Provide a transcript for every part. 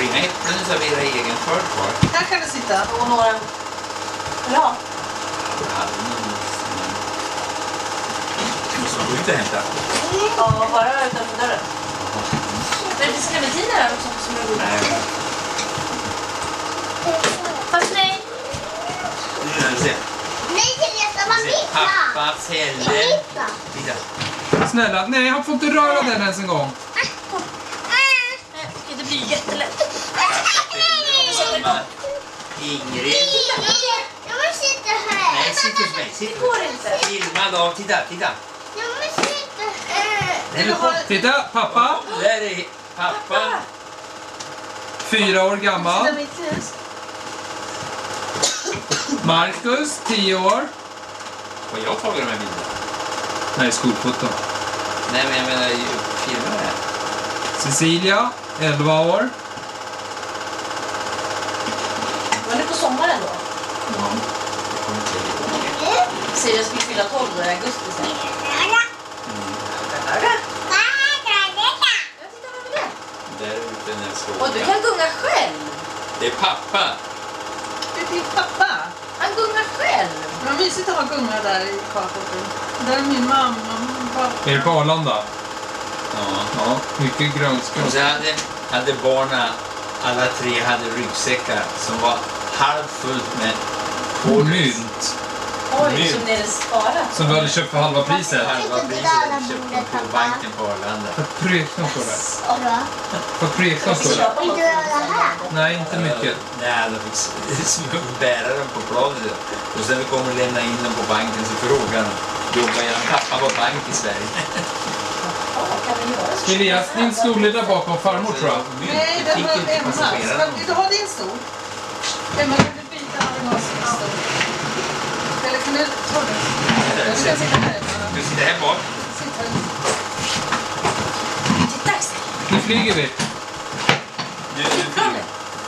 du inga äpplen så har vi era egen skörd kvar. Här kan du sitta. Och några... Ja. Måste man gå ut och hämta? Ja, bara utanför dörren. Men det ska bli här också som är god. Nej. Fast nej. Nu ska vi se. Nej, Therese, vad mitt Pappa fällde. Titta. Snälla, nej, han får inte röra den ens en gång. Det blir jättelätt. Ingrid. Jag måste sitta här. Nej, sitt hos mig. Det går inte. Filma då. Titta. Jag måste sitta här. Nej, men kom. Titta, pappa. Där är pappa. 4 år gammal. Sitta mitt i hus. Marcus, 10 år. Får jag ta de här bilderna? Nej, skolfoto. Nej, men jag menar filma det här. Cecilia, 11 år. Var det på sommaren då? Ja. Jag kommer inte ihåg. Sirius skulle fylla 12 då i augusti sen. Där ute när slår. Och du kan gunga själv. Det är pappa. Det är din pappa. Han gungar själv. Vad mysigt att ha gunga där i carporten. Där är min mamma och pappa. Är det på Arlanda? Ja. Ja, mycket grönska. Och så hade barnen, alla 3 hade ryggsäckar som var halvfullt med Mynt. Oj, som ni hade sparat. Som du hade köpt för halva priset. halva priset hade köpt på banken på Arlanda. För prekna står det. Bra. För prekna står det. Vill du göra här? Nej, inte mycket. Nej, de fick bära dem på planet. Och sen vi kommer och lämna in dem på banken så frågar de, jobbar jag pappa på bank i Sverige? Elias, din stol är där bakom farmor tror jag. Nej, den var Emma. Vill du ha din stol? Emma, kan du byta av sin stol? Eller kan du ta den? Du kan sitta här. Du sitter här bak. Sitt här. Titta Axel. Nu flyger vi. Nu flyger.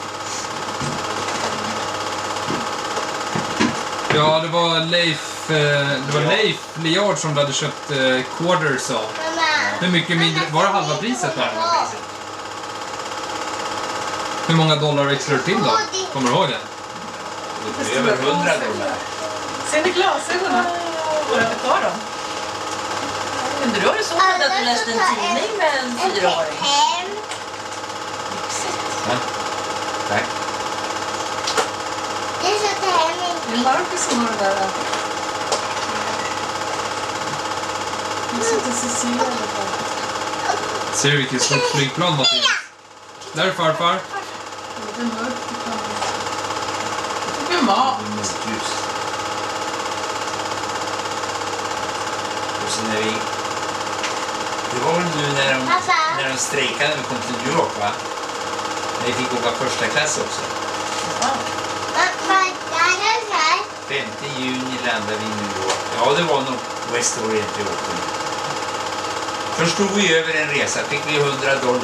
Ja, det var Leif Liard som hade köpt quarters av. Hur mycket mindre? Var det halva priset där? Hur många dollar växlar du till då? Kommer du ihåg det? Det är över $100. Ser ni glasögonen? Får jag ta dem? Kunde du ha det så att du läste en tidning med en 4-åring? Ja. Tack. Det är så hem. Det är Marcus som har det där. Nu sitter Cecilia i alla fall. Ser du vilket stort flygplan Mattias? Där är farfar. Det är mörkt i planen. Det är mat. Det är mörkt ljus. Och så när vi... Det var väl nu när de strejkade när vi kom till New York, va? När vi fick åka första klass också. 5 juni landade vi i New York. Ja, det var nog West Orient vi åkte med. Först tog vi över en resa, fick vi $100.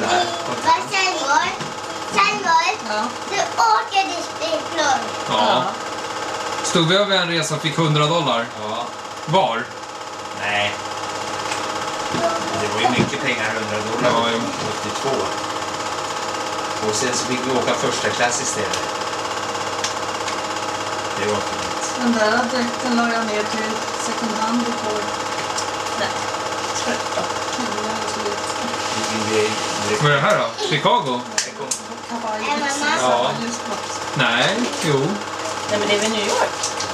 Sen du åker ditt flygplan. Ja. Stod vi över en resa och fick $100? Ja. Var? Nej. Det var ju mycket pengar, $100. Ja, jo. 82. Och sen så fick vi åka första klass istället. Det var fint. Den där dräkten la jag ner till second hand igår. Nej, trött Vad är det här då? Chicago? Ja. Nej, jo. Nej, men det är väl New York?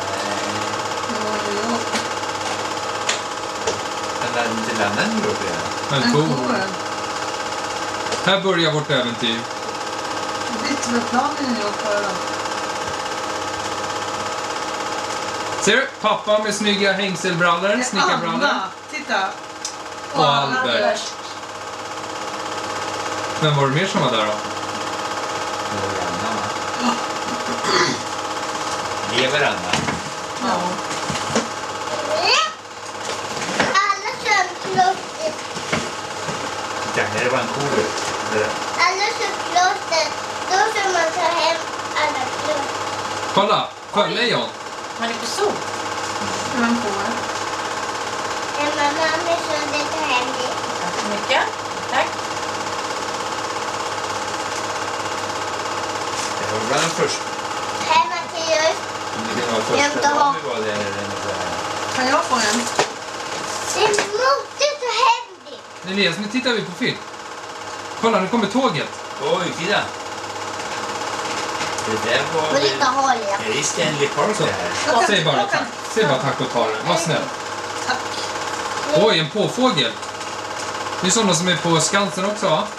Den hade inte landat i New York redan. Men cool. Här börjar vårt äventyr. Bytte med planen i New York förra. Ser du? Pappa med snygga hängselbrallor, snickarbrallor. Anna, titta. Och Albert. Vem var det mer som var där då? Lever Anna? Ja. Alla sömnklosset. Titta, här är Vancouver. Alla sömnklosset. Då ska man ta hem alla klosset. Kolla, sjölejon. Man är på sol. Vem får? Mamma så det tar hem det. Tack så mycket. Tack. bland de första. Hej Mattias. Om det kan vara första dagen vi var där eller något där. Kan jag få en? Det är motigt och häftigt. Elias, nu tittar vi på film. Kolla, nu kommer tåget. Oj, titta. Det där var... Och lite håliga. Är det Stanley Park det här? Säg bara tack. Säg bara tack och ta det. Var snäll. Tack. Oj, en påfågel. Det är sådana som är på Skansen också, va?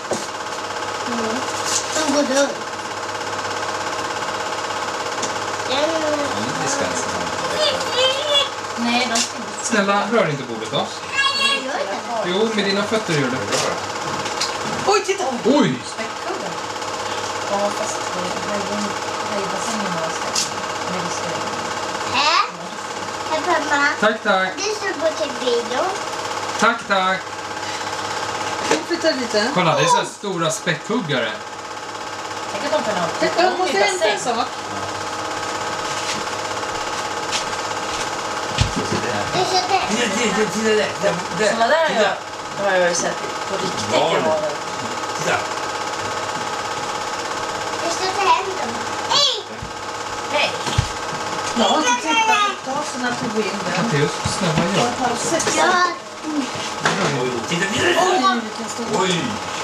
De går runt. Det ska inte stanna. Nej, de ska inte. Snälla, rör inte bordet då. Jo, med dina fötter gör det. Oj, titta! Oj! Späckkuggar. Ja, fast höjbassängen var ställd. Hej mamma. Tack, tack. Du ska gå till bion. Tack, tack. Jag flyttar lite. Kolla, det är så här stora späckhuggare. Tänk att de kan ha Jag måste hämta en sak. Du ska till. Titta där. Sådana där har jag sett på riktigt. Var det? Titta. Du ska ta hem dem. Hej! Hej! Jag har inte tittat på taserna till vinden. Matteus, snälla gör. Jag har sett. Ja. Oj, titta. Oj, vilken stor. Oj.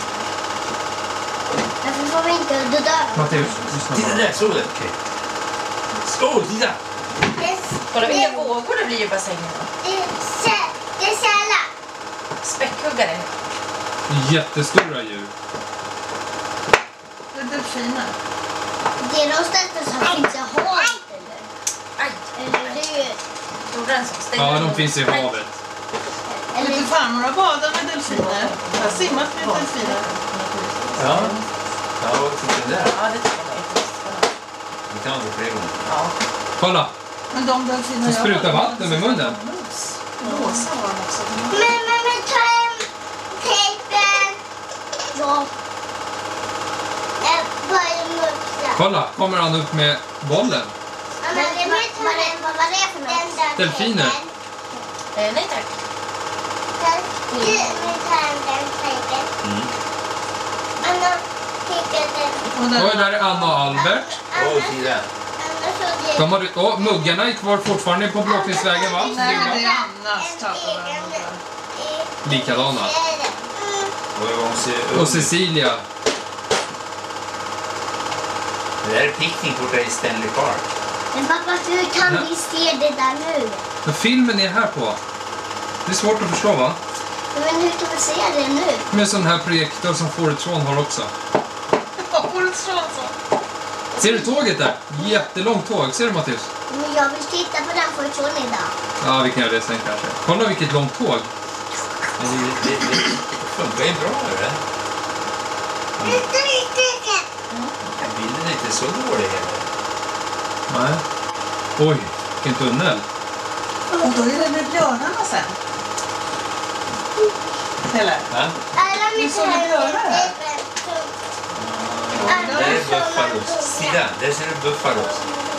Varför får vi inte dö? Matteus, lyssna Titta bara. där, såg du? Okej. Titta. Kolla vilka vågor det blir i bassängen. Det är sälar. Späckhuggare. Jättestora djur. Det är delfiner. Det är de största som finns i havet, eller? Aj! Eller det är ju... Gjorde den som stängde. Ja, de finns i havet. Lite farmor har badat med delfiner. Jag har simmat med delfiner. Ja. Ja, titta där. Ja, det tycker jag var jättespännande. Vi kan ha det fler gånger. Ja. Kolla, Men de delfiner du sprutar vatten med munnen. Rosa var de också. Men ta hem tejpen. Ja. Bara muxa. Kolla, kommer han upp med bollen. Vad var det för något? Delfiner. Nej tack. Du, nu tar hem den tejpen. Anna, titta den. Oj, där är Anna och Albert. Oj, titta. De har, muggarna är kvar fortfarande på Blåkningsvägen, va? Nej, det är Annas tappar. Likadana. Och Cecilia. Det där är picknick borta i Stanley Park. Men pappa, hur kan vi se det där nu? Men filmen är här på. Det är svårt att förstå, va? Men hur kan vi se det nu? Med sån här projektor som Foretron har också. Vad får du ett sånt så? Ser du tåget där? Jättelångt tåg. Ser du, Mattias? Men jag vill titta på den Fortron idag. Ja, vi kan göra det sen kanske. Kolla vilket långt tåg. Men det funkar ju bra, eller? Bilden är inte så dålig heller. Nej. Oj, vilken tunnel. Och då är det med björnarna sen. Eller? Va? Alla såg det björnar här. Där är Buffalos. Sida, där ser du Buffalos.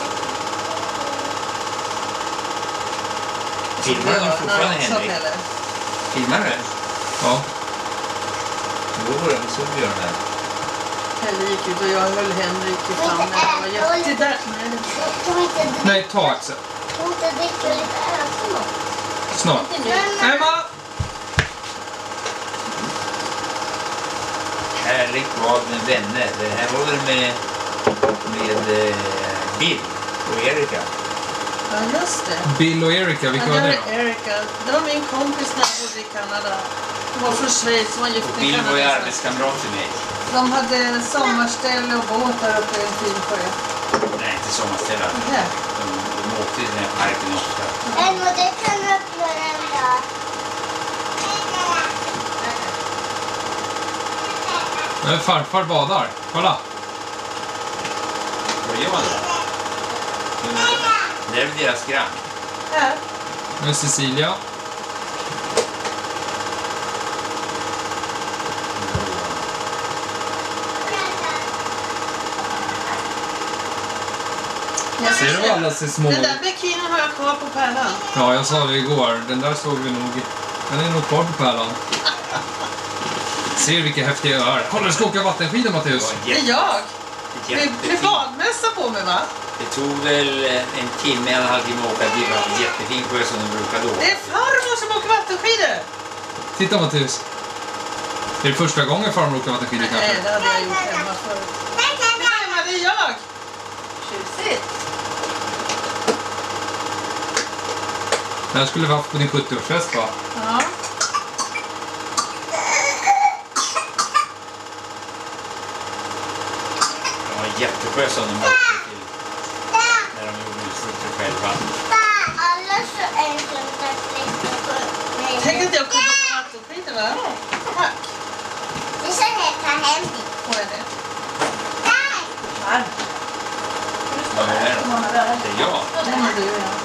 Filmar du fortfarande, Henrik? Filmar du? Ja. Jo, vi såg björnar. Helle gick ut och jag höll Henrik i famnen. Det var jättedär. Nej, ta Axel. Snart. Emma! Härligt bad med vänner. Det här var väl med Bill och Erika. Ja, just det. Bill och Erika, vilka var Ja, det det då? var Erika. Det var min kompis när jag bodde i Kanada. Hon var från Schweiz, hon var gift Och med Bill var ju kanadensare. arbetskamrat till mig. De hade sommarställe och båt där uppe i en fin sjö. Nej, inte sommarställe. Här. De åkte i den här parken ofta. Elmo, det kan du öppna den då. Men farfar badar. Kolla. Vad gör man då? Det är väl deras grann. Här. Med Cecilia. Ser du vad alla ser små Den ut? där bikinin har jag kvar på pärlan. Ja, jag sa det igår. Den där såg vi nog. Den är nog kvar på pärlan. Ser du vilka häftiga öar? Kolla, du ska åka vattenskidor, Matteus. Det är jag. Med badmössa på mig, va? Det tog väl en timme, en halv timme att åka dit. Det var en jättefin sjö som de brukar då. Det är farmor som åker vattenskidor. Titta Mattias. Är det första gången farmor åker vattenskidor kanske? Nej, det hade jag gjort hemma förut. Hemma, det är jag. Tjusigt. Det här skulle vi haft på din 70-årsfest, va? Ja. Det var en jättesjö som de åkte till när de gjorde utflykter själva. Tänk att jag kommer på vattenskidor, va? Tack. Det ska jag ta hem dit. Vad är det? Varmt. Vad är det då? Det är jag. Det är du, ja.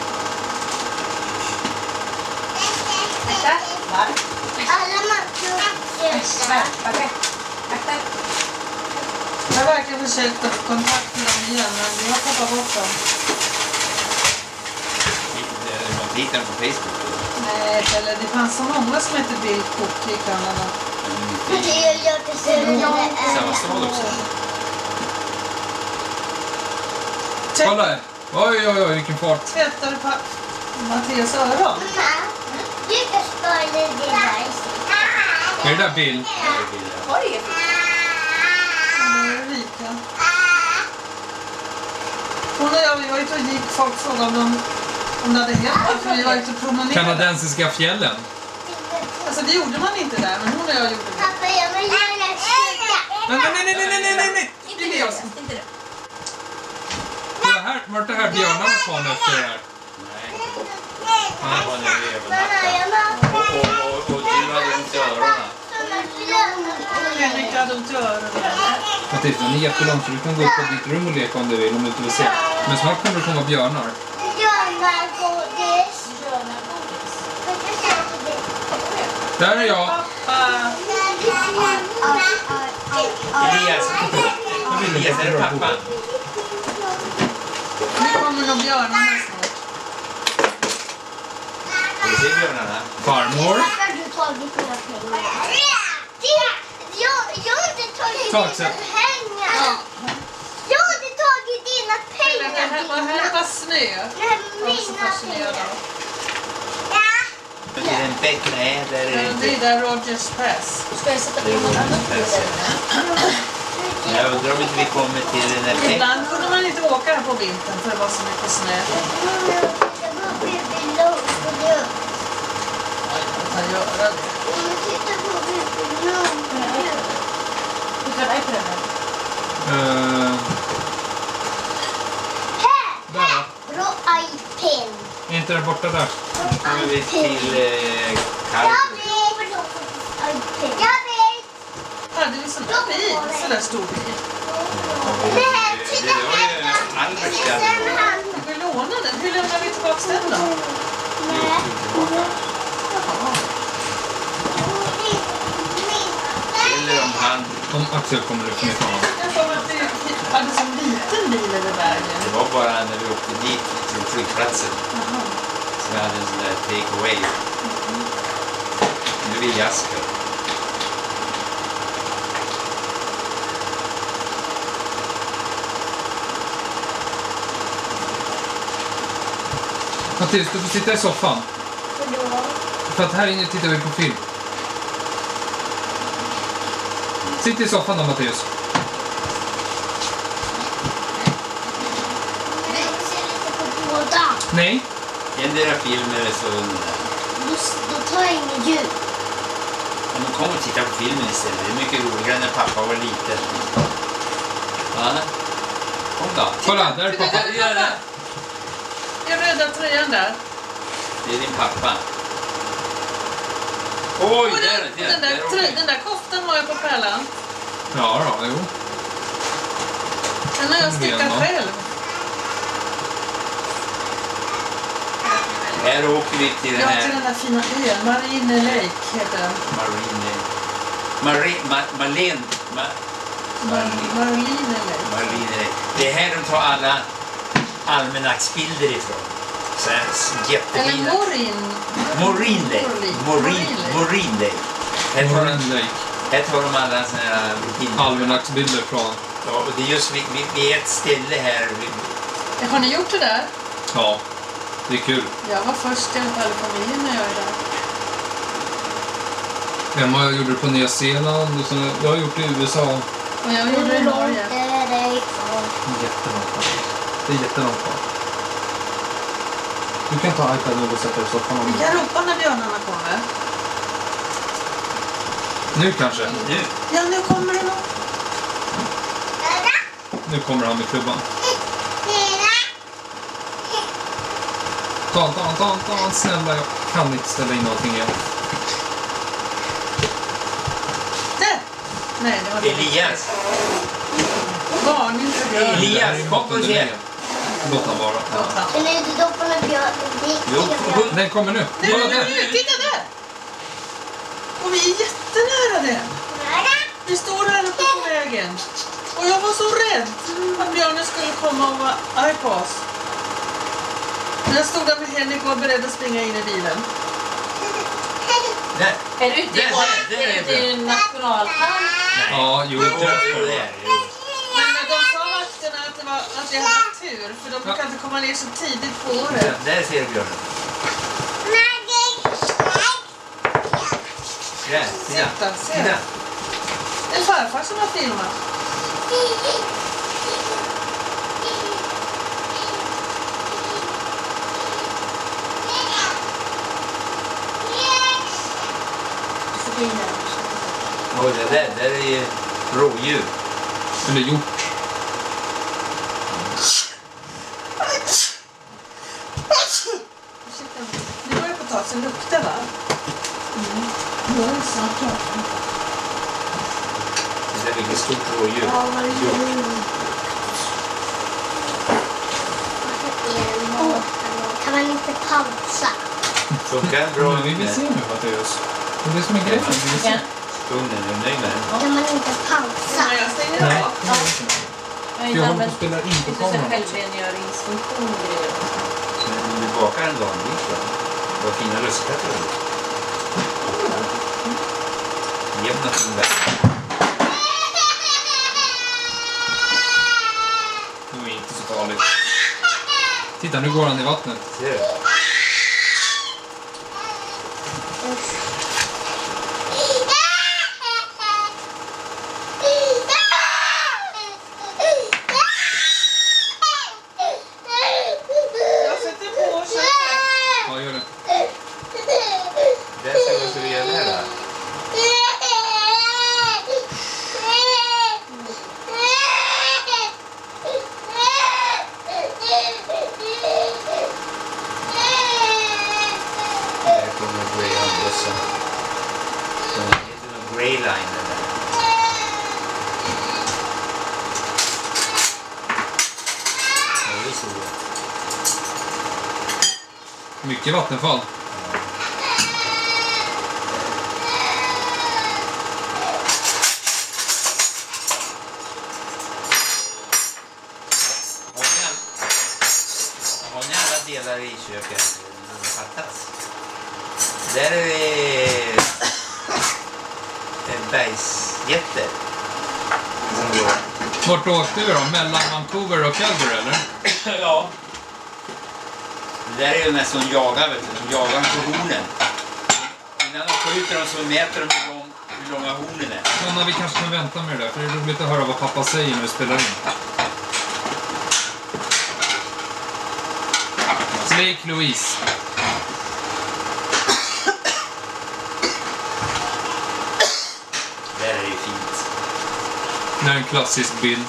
Varmt. Alla mattor slutar. Okej. Akta. Jag har verkligen försökt att få kontakt med dem igen, men vi har tappat bort dem. De hittar på Facebook. Nej, eller det fanns så många som hette Bill Cook i Kanada. Det är jag inte så Samma stad också. Kolla här. Oj, vilken fart. Tvättade på Mattias öron. Mamma, du kan skala det där. Är det där Bill? Vad är det? Det är Rika. Hon och jag, vi var ute och gick. Folk frågade om det hade hänt. För vi var ute och promenerade. Kanadensiska fjällen. Alltså det gjorde man inte där, men hon och jag gjorde det. Pappa, jag vill göra en skugga. Nej. Inte det. Inte det. Vart det här björnarna kom efter det här? Nej. Han var när vi övernattade. Och du hade ont i öronen. Henrik hade ont i öronen. Mattias, den är jättelång så du kan gå upp på ditt rum och leka om du vill, om du inte vill se. Men snart kommer det komma björnar. Där är jag. Pappa! Elias, är det pappa? Nu kommer nog björnarna snart. Vill du se björnarna? Farmor. Har du tagit mina pengar? Jag har inte tagit Ta dina Axel. pengar. Jag har inte tagit dina pengar. Vad här var snö? Det här är Jag var så mina fascinerad pengar. av. Det är en bäck. Nej, där är det Det är inte. där Rogers Pass. Ska jag sätta på något annat bild? Jag undrar om inte vi kommer till den där bäcken. Ibland kunde man inte åka här på vintern för det var så mycket snö. Jag var bebelåg och det. Jag kan göra det. Titta på bebelåg. Du kan iPaden. Där. Bra iPen. Är inte där borta där? Nu kommer vi till Karlsson. Jag vet. Hade vi sån där bil? Så där stor bil. Det här, Det titta var ju här. Alberts Det är garderob. han. Vi lånade den. Hur lämnar vi tillbaka den då? Nej. Eller om han... Om Axel kommer ut med honom. Jag får att vi hade så liten bil över vägen. Det var bara när vi åkte dit till flygplatsen. Så vi hade en sån där take away. Nu är vi i Asker. Mattias, du får sitta i soffan. För att här inne tittar vi på film. Sitt i soffan då, Mattias. Vi ser lite på båda. Nej. Endera film eller så... Då tar jag ingen ljud. Om man kommer och tittar på filmen istället. Det är mycket roligare när pappa var liten. Ja. Kom då. Kolla, där är pappa. Jag röda tröjan där. Det är din pappa. Oj, Och där är den där koftan har jag på pärlan. Ja då, jo. Den har jag stickat själv. Här åker vi till den Ja, till här den där fina ön. Marine Lake heter den. Marine Lake. Det är här de tar alla almanacksbilder ifrån. Så här Eller jättefina. Morin Marine Lake. Här tar de alla såna här Almanacksbilder från. Ja, och det är just vid ett ställe här. Har ni gjort det där? Ja, det är kul. Jag var först i alla fall i familjen när jag är där. Emma gjorde det på Nya Zeeland och så jag har gjort det i USA. Och jag gjorde det i Norge. Jättelångt kvar. Det är jättelångt kvar. Du kan ta iPaden och sätta dig i soffan om Vi kan ropa när björnarna kommer. Nu kanske. Nu. Ja, nu kommer det nog. Nu kommer han med klubban. Ta. Snälla, jag kan inte ställa in någonting igen. Där! Nej, det var det. Elias. Varning för björn. Elias, kom och se. Låt han vara. Kan du inte doppa någon björn? Den kommer nu. Nej, Kolla nu, där. titta där! Och vi är jättenära den. Vi står här uppe på vägen. Och jag var så rädd att björnen skulle komma och vara arg på oss. Men jag stod där med Henrik och var beredd att springa in i bilen. Där. Är du ute i nationalpark? Ja, jo. Men de sa vakterna att jag hade tur, för de brukar inte komma ner så tidigt på året. Där ser du björnen. Där, titta. Se. Det är farfar som har filmat. Och det där är ju rådjur. Eller hjort. Det var ju på ett tag sedan luktar, va? Nu är det snart klart. Det där är vilket stort rådjur. Kan man inte pausa? Funkar bra. Vi vill se nu vad det görs. Det är det som är grejen. Vi vill se. Stunden, är du nöjd med den? Kan man inte pausa? Nej, jag stänger Nej, av. det gör inte det. Jag har Jag inte håller på använt att spela in på så kameran. självrengöringsfunktion och grejer. Men om du bakar en vanlig då? Vad fina lussekatter du. Jämna fin värld. Det är inte så farligt. Titta, nu går han i vattnet. Ser du? Jag sätter på köket. Ja, gör det. Där ser vi så vi gör det här. Där kommer Greyhound-bussen. Det heter nog Greyline där. Ja, det är så bra. Mycket vattenfall. Har ni alla delar i köket? Det fattas. Där är det bergsjätter. som går. Vart åkte vi då? Mellan Vancouver och Calgary, eller? Ja. Det där är ju mest som jagar, vet du. De jagar på hornen. Innan de skjuter dem så mäter de hur långa hornen är. Jonna, vi kanske kan vänta med det där, för det är roligt att höra vad pappa säger när vi spelar in. Lake Louise. Där är det ju fint. Det är en klassisk bild.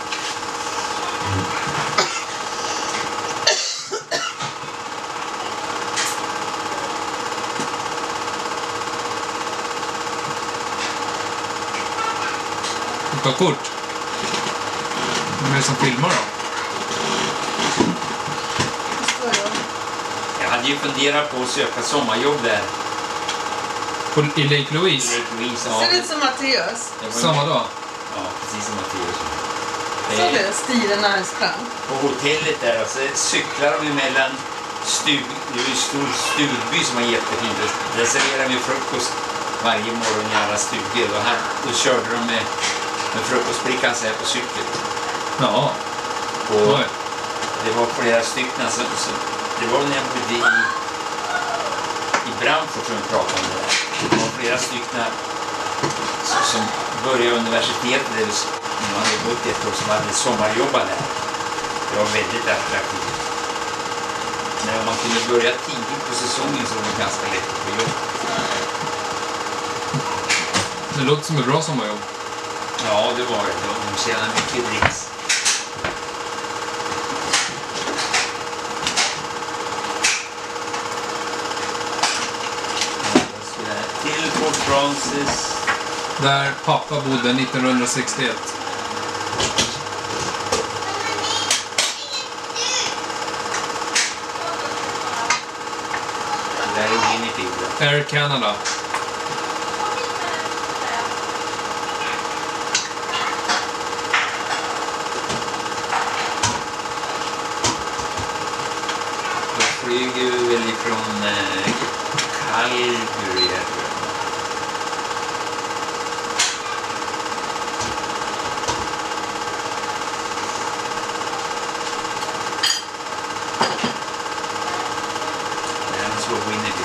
Ta kort. Vem är det som filmar då? Jag hade ju funderat på att söka sommarjobb där. I Lake Louise? Lake Louise, ja. Ser det ut som Matteus? Det var ju- Samma dag? Ja, precis som Matteus. Såg du stilen när han sprang? På hotellet där, alltså, cyklar de emellan det är ju en stor stugby som är jättefint. Där serverar vi frukost varje morgon i alla stugor. Och då körde de med med frukostbrickan så här på cykeln. Ja. Och det var flera stycken så det var när jag bodde i Brantford som vi pratade om det där. Det var flera stycken som började universitetet eller när man hade bott ett år som hade sommarjobbat där. Det var väldigt attraktivt. Men om man kunde börja tidigt på säsongen så var det ganska lätt att få jobb. Det låter som ett bra sommarjobb. Ja, det var det. De tjänar mycket dricks. Till Fort Frances. Där pappa bodde 1961. Där är Winnipeg. Air Canada. Då flyger vi väl ifrån Calgary här, tror jag. Winnipeg.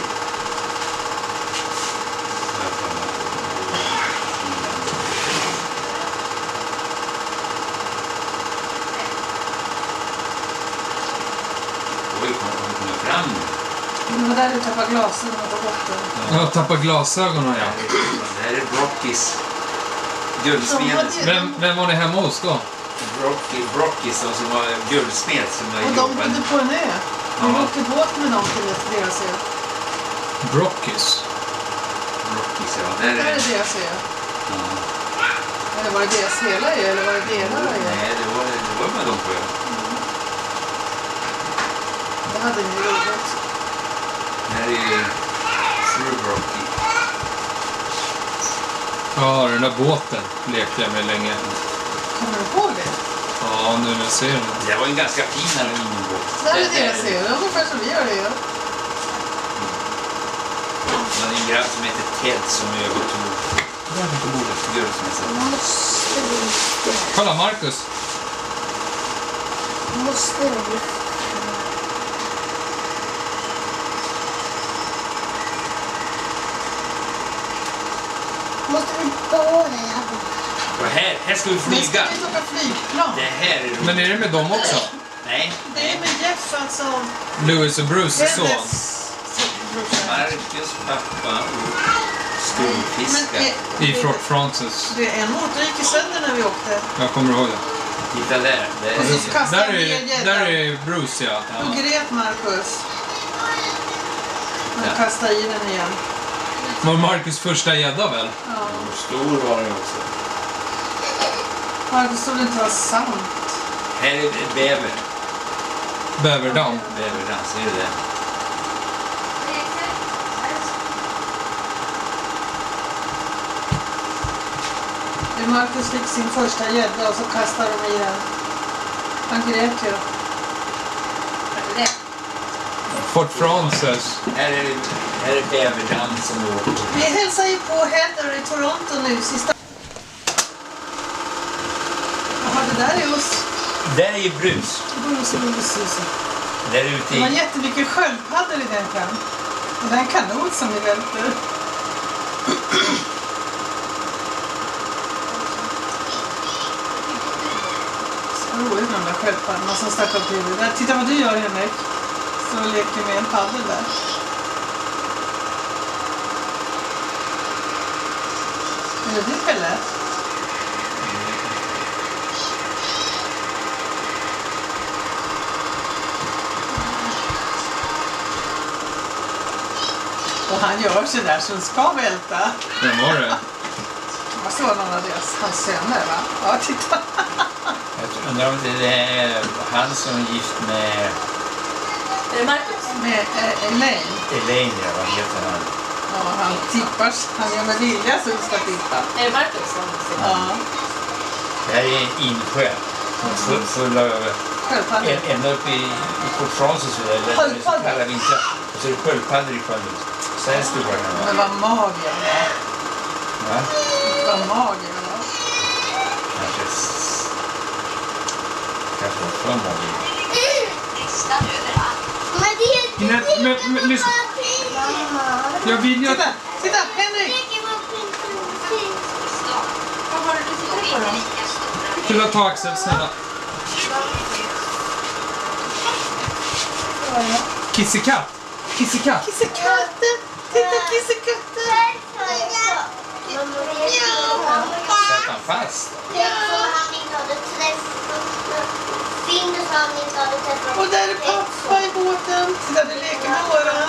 Oj, kommer fram nu. Det var där du tappade glasögonen på botten. Jag tappar glasögonen, ja. Det här är Brockis. Guldsmedet. Vem var ni hemma hos då? Brockis som var guldsmed som var och de bodde på en ö. Vi åkte båt med dem till deras ö. Brockis? Brockis, ja. Där är deras ö. Ja. Eller var det deras hela ö eller var det delar av ö? Nej, det var med dem på ö. Det hade ni roligt. Det här är ju True Brocky. Ja, den där båten lekte jag med länge. Kommer du ihåg det? Ja, nu när jag ser den. Det var en ganska fin aluminiumbåt. Där är deras ö. Det är ungefär som vi gör det ö. Det var en grabb som heter Ted som övertog på bordet för guldsmässan. Kolla, Marcus. Måste vi? Måste vi bara Och här ska vi Men flyga. ska vi åka flygplan? Det här är roligt. Men är det med dem också? Nej. Det är med Jeff alltså. Louis och Bruce son. Marcus pappa och skolfiskar. I Fort Frances. Det är en motor gick i sönder när vi åkte. Jag kommer ihåg det. Titta där. Och så kastade Där han ner gäddan. där är Bruce, ja. Då grät Marcus. Han kastade i den igen. Var Marcus första gädda väl? Ja. Stor var det också. Marcus trodde inte var sant. Här är bäver. Bäverdamm. Bäverdam, ser du det? Marcus fick sin första gädda och så kastade de i den. Han grät ju. Fort Frances. Här är bäverdam som vi åker. Vi hälsar ju på Heather i Toronto nu sista. Jaha, det där är oss. Där är ju brus. Bruce. Där ute Det var i... jättemycket sköldpaddor i den kan. Och det är en kanot som vi välter. Så roligt de där sköldpaddorna som stack upp huvudet. Titta vad du gör, Henrik. Så leker med en paddel där. Är det du, Pelle? Och han gör sig där som ska välta. Vem var det? Jag såg någon av hans söner, va? Ja, titta. Jag undrar om det är han som är gift med... Är det Marcus? Med Elaine. Elaine, ja, vad heter han? Ja, han tippar. Han gör med vilja så vi ska tippa. Är det Marcus? Ja. Det här är en insjö. Full av... Sköldpaddor. Ända uppe i Fort Frances, eller så kalla vintrar. Och så är det sköldpaddor i sjön. Så här stora kan det vara. Men vad mager han var. Va? Vad mager han var. Så mår vi. Men lyssna. Jag vill ju att... Titta, Henrik! Vad har du tittat på då? Kunna ta Axel, snälla. Kissekatt. Kissekatt. Kissekatten! Titta, kissekatten! Sätt han fast. Och där är pappa i båten. Titta, det leker med åren.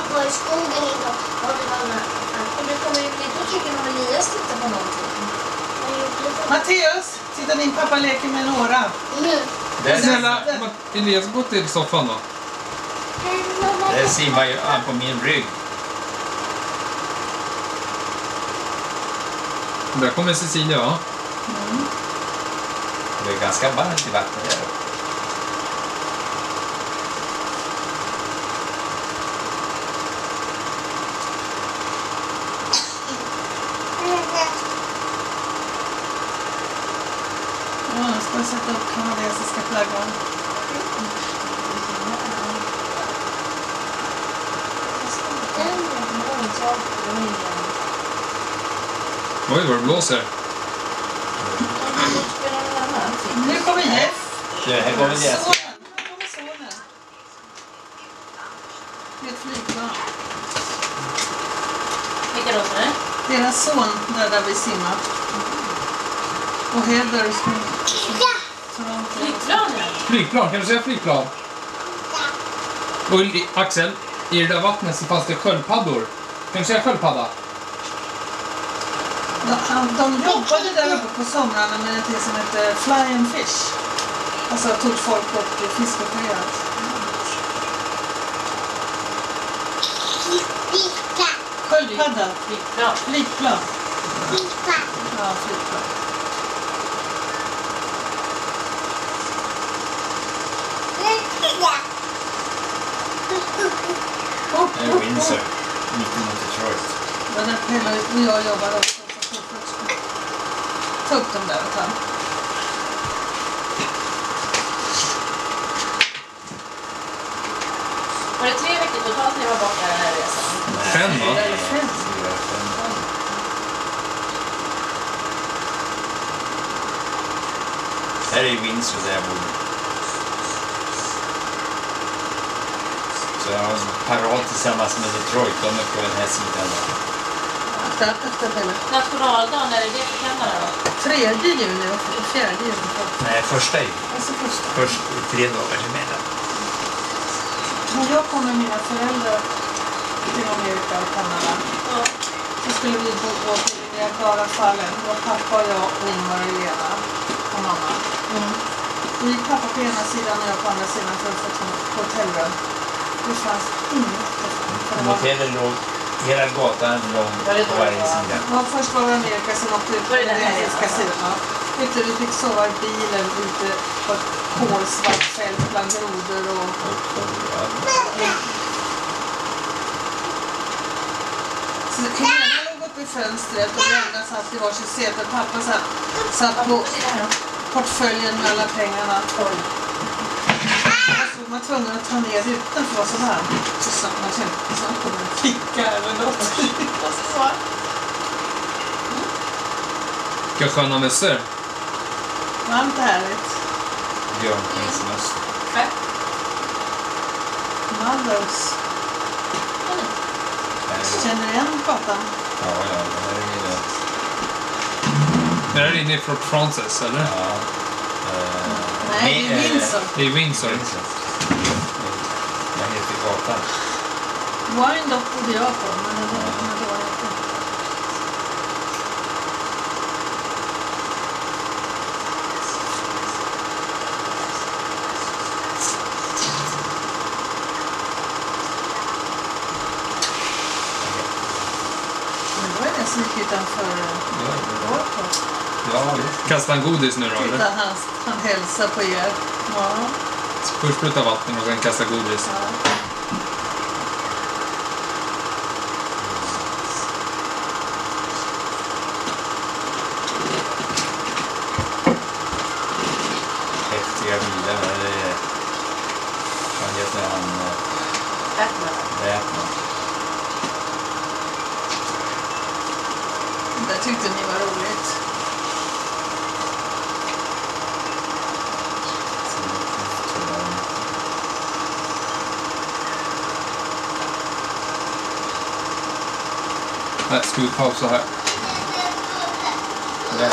Och du kommer ju bli på trycken om Elias tittar på någonting. Matteus, titta, din pappa leker med en åra. Snälla, Elias, gå till soffan då. Där simmar ju han på min rygg. Där kommer Cecilia, va? Det är ganska varmt i vattnet där. Ja, ska vi sätta upp kanadensiska flaggan? Oj, vad det blåser. Nu kommer Jeff. Här kommer det. Sonen. Nu kommer sonen. Det är ett flygplan. Vilka då, så Deras son, där vi simmar. Och Heather som... Flygplan, ja. Flygplan, kan du säga flygplan? Och Axel, i det där vattnet så fanns det sköldpaddor. Kan du säga sköldpadda? De jobbade där uppe på somrarna med något som heter Fly and Fish. Alltså tog folk upp till fiskeföret. Sköldpadda. Flygplan. Flygplan. Ja, flygplan. Det är Windsor. Mitt emot Detroit. Det var där Pelle och jag jobbade också. Ta upp dem där och ta. Var det 3 veckor totalt ni var borta den här resan? 5, va? Det är 5. Här är Windsor där jag bor. Så jag har en parad tillsammans med Detroit. De är på den här sidan. Efter Pelle. Nationaldagen, är det för Kanada då? 3 juni och 4 juni. Nej, första är Alltså första. först 3 dagar emellan. När jag kom med mina föräldrar till Amerika och Kanada så skulle vi gå till Niagarafallen. Det var pappa och jag och Ingmar och Elena och mamma. Då gick pappa på ena sidan och jag på andra sidan för att få ett hotellrum. Det fanns inget. Hotellet låg hela gatan lång på varje sida. Ja, först var det Amerika, sen åkte vi på Var det den den här engelska resan? sidan. Vet du, vi fick sova i bilen ute på ett kolsvart fält bland grodor och... Så Helena låg uppe i fönstret och Brenda satt i varsin säte. Pappa satt på portföljen med alla pengarna. Så man var tvungen att ta ner rutan för att vara så varmt. Så satt man kände att man kom en ficka eller något. Vilka sköna mössor. Varmt och härligt. Björnkingsmöss. Mothers. Känner du igen gatan? Ja, det här är ju det. Det här är inne i Fort Frances, eller? Ja. Nej, det är Windsor. Det är Windsor. Vad heter gatan? Wyandotte bodde jag på, men det var inte. Men då är det som gick utanför Årkort. Ja, visst. Kastar han godis nu då, Titta, eller? han hälsar på er. Ja. Först spruta vatten och sen kasta godis. Ja. Häftigt. läskiga bilar. Vad heter han? Batman. Det tyckte ni var roligt. Nej, ska vi pausa här? Ja.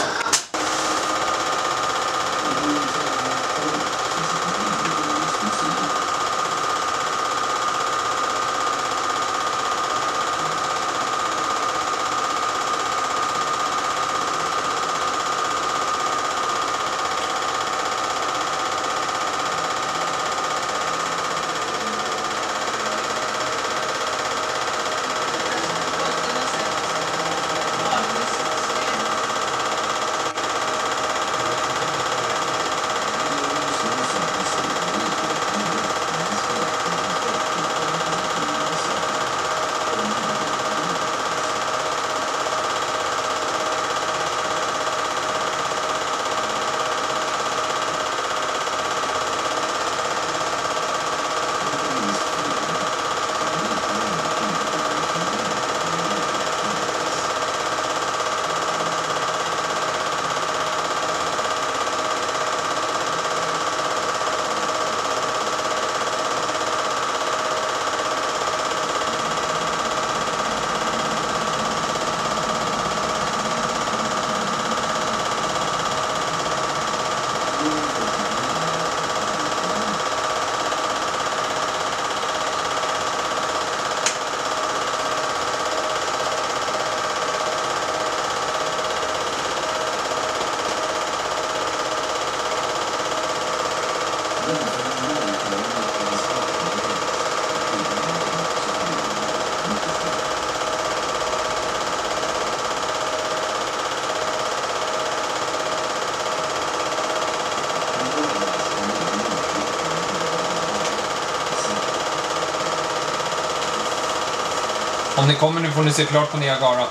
Om ni kommer nu får ni se klart på Niagara.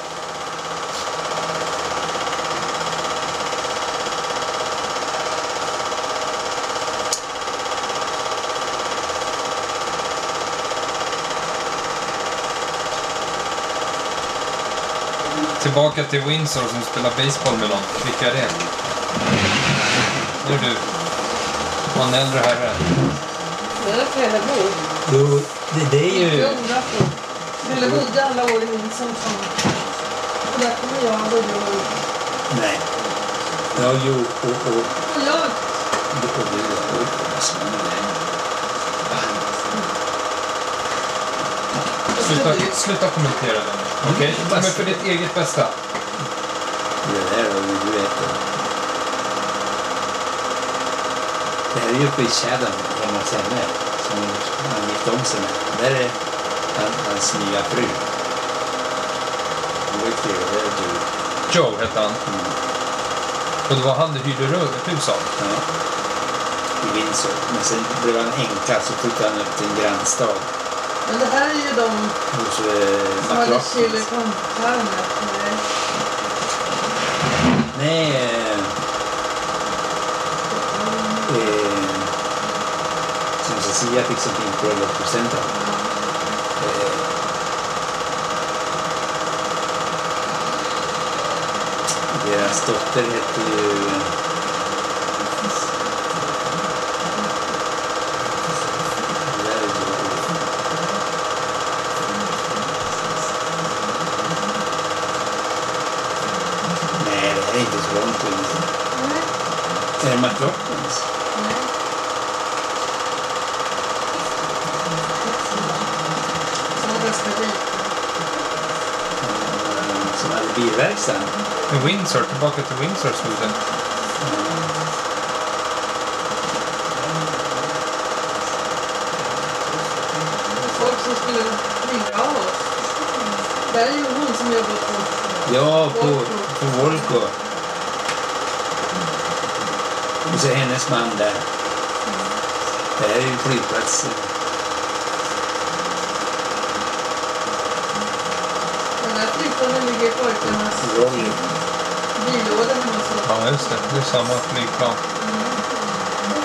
Tillbaka till Windsor som spelar baseball med någon. Vilka är det? Det är du. Och en äldre herre. Det är Fällebod. Jo, det är ju... Eller bodde alla år i Windsor. Och där kommer jag och bodde. Nej. Ja, jo, och jag. Sluta kommentera den. Okej, men för ditt eget bästa. Det där då, du vet det. Det här är ju uppe i Tjädern, hemma hos henne, som han gifte om sig med. Där är hans nya fru. Det var kul, det är du. Joe hette han. Och det var han du hyrde hus av? Ja. I Windsor. Men sen blev han änka så flyttade han upp till en grannstad. Men det här är ju de hos som hade silikontarmet. Nej. Som Cecilia fick som fint bröllopspresent. Deras dotter hette ju... Nej, det här är inte så långt in. Är det Metropolis? Som hade bilverkstaden. Windsor, tillbaka till Windsor stod det. Folk som skulle ringa av oss. Det är ju hon som jobbar på... Ja, på Volko. Och så hennes man där. Det här är ju flygplatsen. Den här flygplanen ligger i pojkarnas bilåda hemma så. Ja, just det. Det är samma flygplan.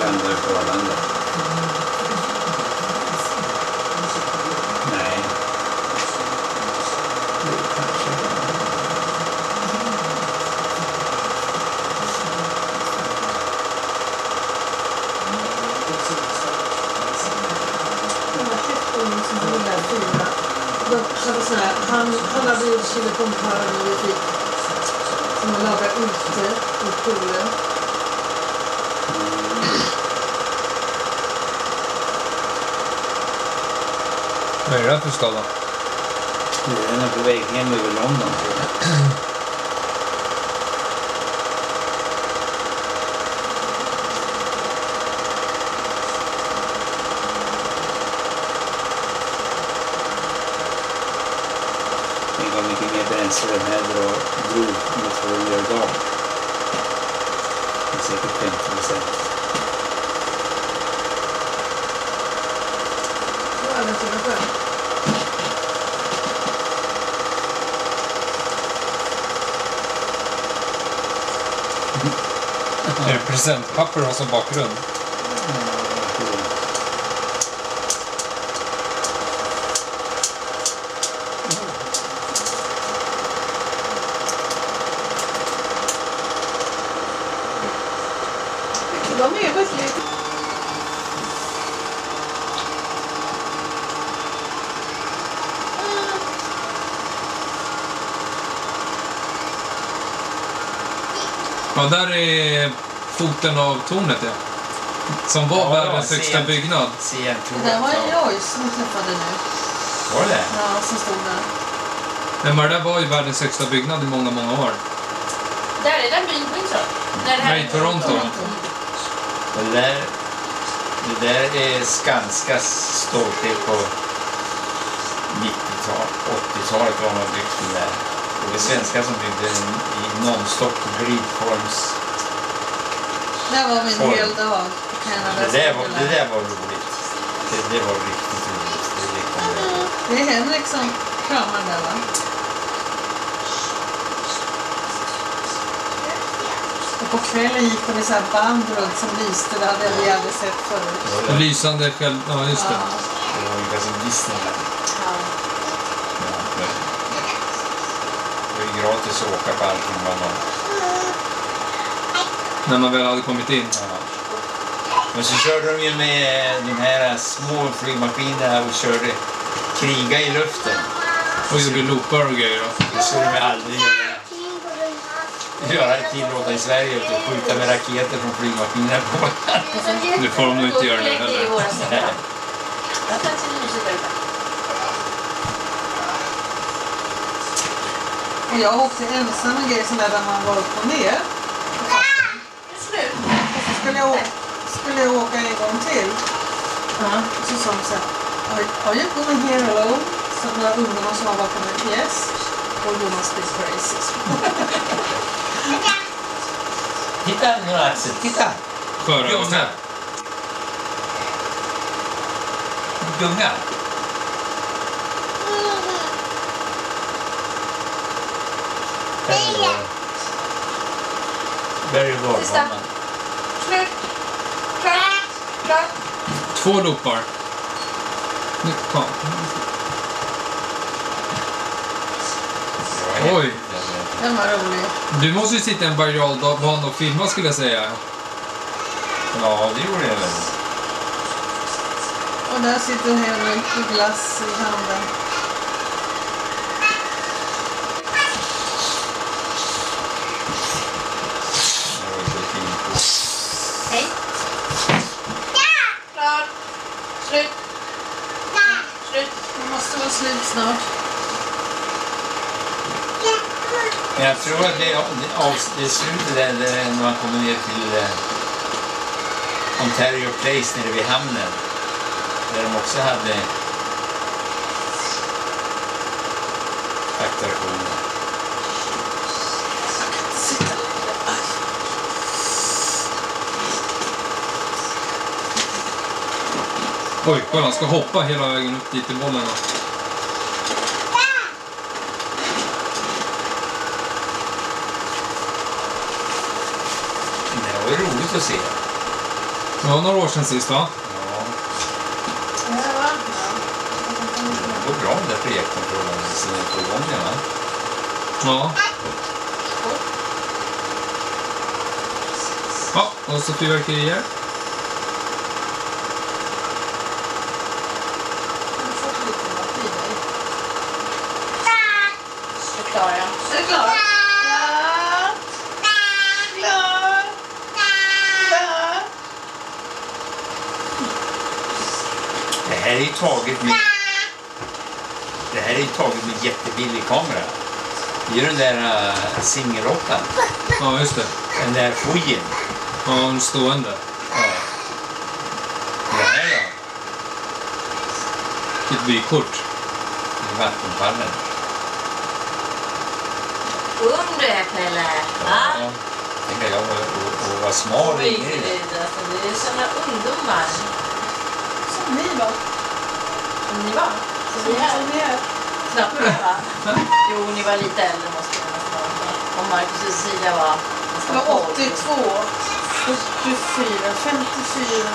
landade på Arlanda. Nej. Det kanske. Han hade ju chili con carne när vi fick som man lagar ute i poolen. Vad är det för stad då? Den är på väg hem över London. Det var mycket mer bränsle den här drog mot vad den gör idag. Det är säkert 50%. Det var alldeles skönt. Är det presentpapper du har som bakgrund? De är verkligen... Ja, där är foten av tornet, ja. Som var världens högsta byggnad. Det där var Joyce som träffade nu. Var det? Ja, som stod där. Men det där var ju världens högsta byggnad i många, många år. Där är den byn Windsor. Nej, Toronto. Det där är Skanskas storhet på 80-talet var man byggt den där. Och det är svenskar som byggde den i non-stop gridforms. Där var vi en hel dag på Canada. Det där var roligt. Det var riktigt roligt. Det är Henrik som kramar där, va? Och på kvällen gick det med så här band runt som lyste. Det hade vi aldrig sett förut. Lysande själv... Ja, just det. Det var ungefär som Disneyland. Ja. Det var gratis att åka på allting man har. När man väl hade kommit in. Ja. Men så körde de ju med de här små flygmaskinerna och körde kriga i luften. Och gjorde loopar och grejer då. Det skulle de aldrig göra tillåta i Sverige och skjuta med raketer från flygmaskiner på varandra. Det får de nog inte göra nu heller. Och jag åkte ensam en grej sån där man var upp och ner. Och så skulle jag åka en gång till. Och så sa de så här, are you going here alone? Så några ungdomar som var bakom mig, yes. Och you must be crazy. Titta nu Axel, titta! Gunga. Gunga. Very good. Sista. Slut. Klart. 2 loopar. Nu, kom. Oj. Den var rolig. Du måste ju sitta i en berg-och-dalbana och filma, skulle jag säga. Ja, det gjorde jag väl. Och där sitter Henrik med glass i handen. Hej. Klart. Slut. Slut. Det måste vara slut snart. Men jag tror att det är slutet där när man kommer ner till Ontario Place nere vid hamnen. Där de också hade attraktioner. Oj, kolla, han ska hoppa hela vägen upp dit till bollen. Det var ju roligt att se. Det var några år sedan sist va? Ja. Det går bra med det projekten för att se på igång igen, va? Ja. Ja, och så fyrverkerier. Klar, ja. Är du klar? Ja. Klar. Klar. Det här är ju taget med jättebillig kamera. Det är ju den där singelråttan. Ja, just det. Den där fojen. Ja, en stående. Ja. Det här då? Ett vykort. I vattenfallen. Ung du är, Pelle. Ja. Tänker jag var smal i det. Det är såna ungdomar. Som ni var. Som ni var. Som vi är. Som ni är. Knappt va? Jo, ni var lite äldre måste jag nästan vara. Och Marcus och Cecilia var Det var 82, 44, 54.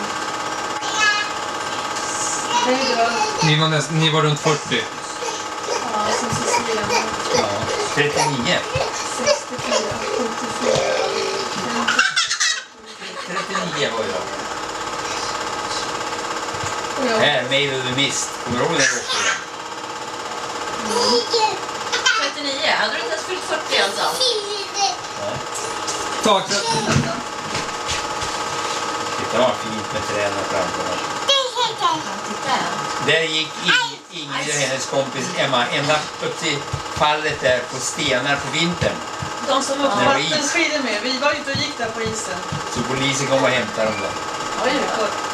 Nej, det var... Ni var runt 40. Ja, som Cecilia var. Ja. 39. 64, 74. 39 var jag. Och jag... Här, Made of the Mist. Kommer du ihåg det också? 39. Hade du inte ens fyllt 40 alltså? Taket. Titta vad fint med träden framför oss. Titta. Där gick Ingrid och hennes kompis Emma ända upp till fallet där på stenar på vintern. De som var på Det var vattenskidor med, vi var ute och gick där på isen. Så polisen kom och hämtade dem då. Oj,